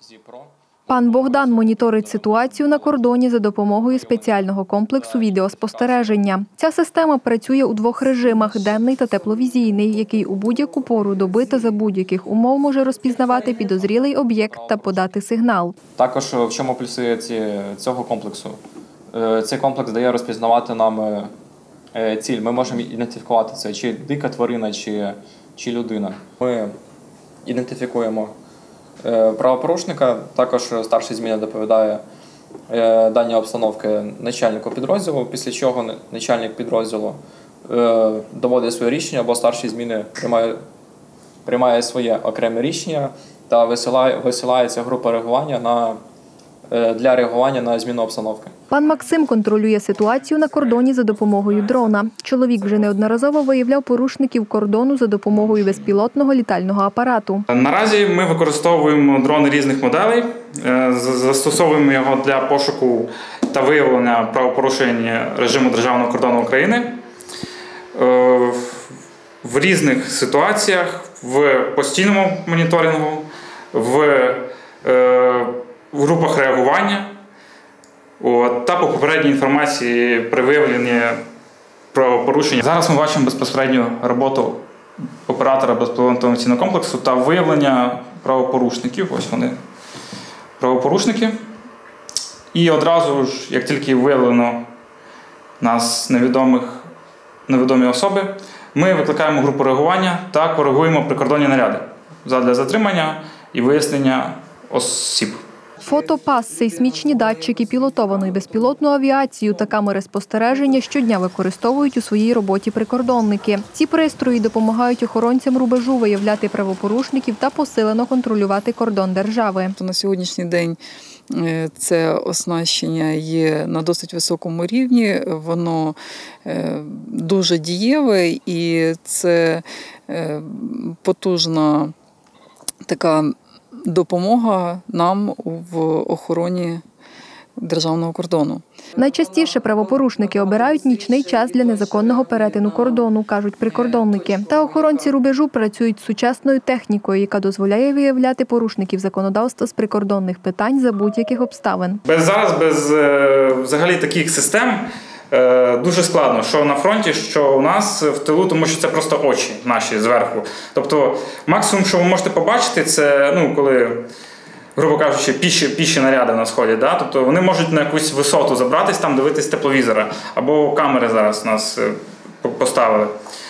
Пан Богдан моніторить ситуацію на кордоні за допомогою спеціального комплексу відеоспостереження. Ця система працює у двох режимах – денний та тепловізійний, який у будь-яку пору доби та за будь-яких умов може розпізнавати підозрілий об'єкт та подати сигнал. Також в чому плюси цього комплексу? Цей комплекс дає розпізнавати нам ціль. Ми можемо ідентифікувати це, чи дика тварина, чи людина. Ми ідентифікуємо правопорушника, також старший зміна доповідає дані обстановки начальнику підрозділу, після чого начальник підрозділу доводить своє рішення, або старший зміни приймає своє окреме рішення та висилається група реагування для реагування на зміну обстановки. Пан Максим контролює ситуацію на кордоні за допомогою дрона. Чоловік вже неодноразово виявляв порушників кордону за допомогою безпілотного літального апарату. Наразі ми використовуємо дрони різних моделей, застосовуємо його для пошуку та виявлення правопорушень режиму державного кордону України в різних ситуаціях, в постійному моніторингу, в групах реагування та по попередній інформації при виявленні правопорушень. Зараз ми бачимо безпосередню роботу оператора безпілотного інформаційного комплексу та виявлення правопорушників. Ось вони, правопорушники. І одразу ж, як тільки виявлено нас невідомі особи, ми викликаємо групу реагування та коригуємо прикордонні наряди задля затримання і вияснення осіб. Фотопас, сейсмічні датчики, пілотовану і безпілотну авіацію та камери спостереження щодня використовують у своїй роботі прикордонники. Ці пристрої допомагають охоронцям рубежу виявляти правопорушників та посилено контролювати кордон держави. На сьогоднішній день це оснащення є на досить високому рівні, воно дуже дієве і це потужна така допомога нам в охороні державного кордону. Найчастіше правопорушники обирають нічний час для незаконного перетину кордону, кажуть прикордонники. Та охоронці рубежу працюють з сучасною технікою, яка дозволяє виявляти порушників законодавства з прикордонних питань за будь-яких обставин. Без взагалі таких систем дуже складно, що на фронті, що у нас в тилу, тому що це просто очі наші зверху. Тобто максимум, що ви можете побачити, це коли, грубо кажучи, піші наряди на сході. Да? Тобто вони можуть на якусь висоту забратись, там дивитись тепловізора, або камери зараз нас поставили.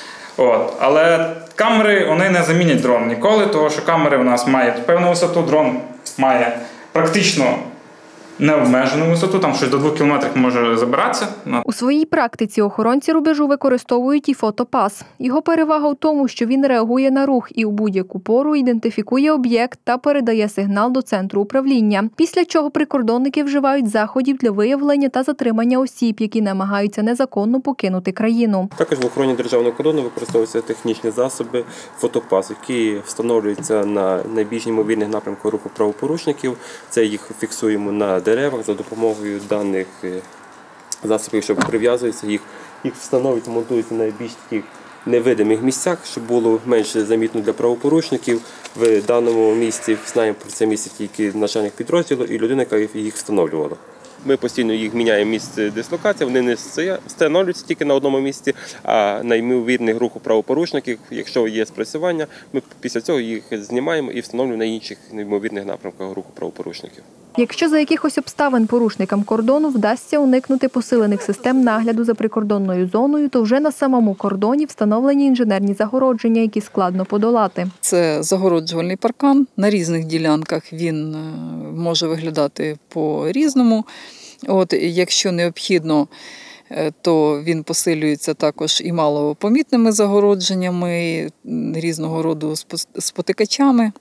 Але камери вони не замінять дрон ніколи, тому що камери у нас мають певну висоту, дрон має практично необмежену висоту, там щось до 2 кілометрів може забиратися. У своїй практиці охоронці рубежу використовують і фотопас. Його перевага в тому, що він реагує на рух і у будь-яку пору ідентифікує об'єкт та передає сигнал до центру управління. Після чого прикордонники вживають заходів для виявлення та затримання осіб, які намагаються незаконно покинути країну. Також в охороні державного кордону використовуються технічні засоби фотопас, які встановлюються на найбільш ймовірних напрямках руху правопорушників. Це їх фіксуємо на деревах за допомогою даних засобів, що прив'язуються, їх встановлюють, монтуються на найбільш таких невидимих місцях, щоб було менше замітно для правопорушників. В даному місці знаємо про це місце тільки начальник підрозділу і людина, яка їх встановлювала. Ми постійно їх міняємо місце дислокації, вони не встановлюються тільки на одному місці, а на ймовірних руху правопорушників, якщо є спрацювання, ми після цього їх знімаємо і встановлюємо на інших ймовірних напрямках руху правопорушників. Якщо за якихось обставин порушникам кордону вдасться уникнути посилених систем нагляду за прикордонною зоною, то вже на самому кордоні встановлені інженерні загородження, які складно подолати. Це загороджувальний паркан. На різних ділянках він може виглядати по-різному. Якщо необхідно, то він посилюється також і малопомітними загородженнями, різного роду спотикачами.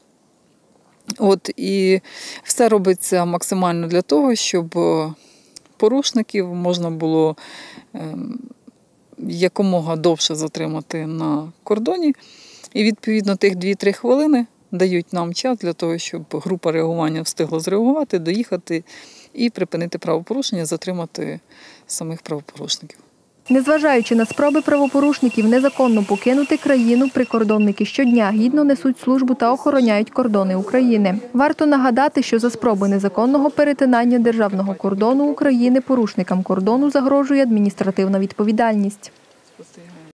І все робиться максимально для того, щоб порушників можна було якомога довше затримати на кордоні. І відповідно тих 2-3 хвилини дають нам час для того, щоб група реагування встигла зреагувати, доїхати і припинити правопорушення, затримати самих правопорушників. Незважаючи на спроби правопорушників незаконно покинути країну, прикордонники щодня гідно несуть службу та охороняють кордони України. Варто нагадати, що за спроби незаконного перетинання державного кордону України порушникам кордону загрожує адміністративна відповідальність.